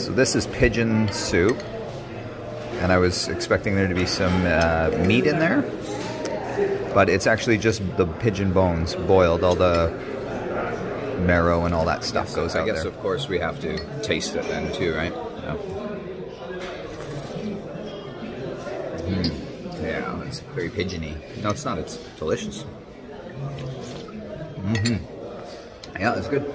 So this is pigeon soup, and I was expecting there to be some meat in there, but it's actually just the pigeon bones boiled. All the marrow and all that stuff goes out there. I guess, of course, we have to taste it then too, right? Yeah. Yeah, it's very pigeony. No, it's not. It's delicious. Yeah, that's good.